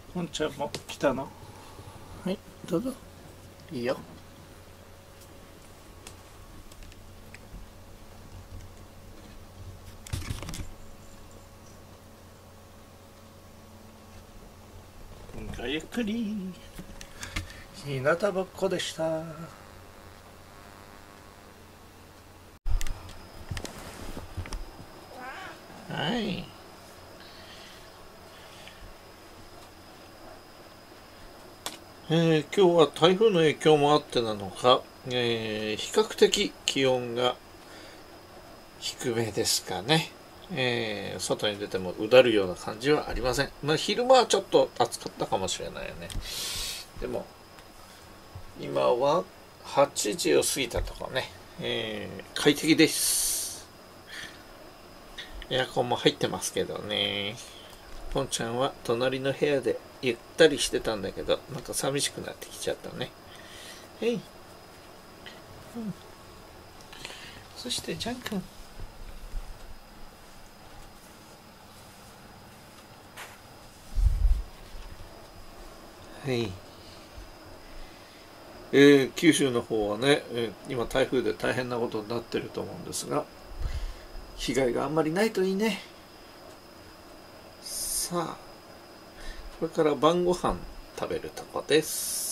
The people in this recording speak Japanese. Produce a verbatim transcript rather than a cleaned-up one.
ポンちゃんも来たの？はい、どうぞ。いいよ。ごゆっくり。日向ぼっこでした。はい。えー、今日は台風の影響もあってなのか、えー、比較的気温が低めですかね。えー、外に出てもうだるような感じはありません。まあ、昼間はちょっと暑かったかもしれないよね。でも、今ははちじを過ぎたとこね、えー、快適です。エアコンも入ってますけどね。ポンちゃんは隣の部屋でゆったりしてたんだけど、なんか寂しくなってきちゃったね。へい、うん、そしてジャン君。はい。えー、九州の方はね、えー、今台風で大変なことになってると思うんですが、被害があんまりないといいね。さあ、これから晩ご飯食べるとこです。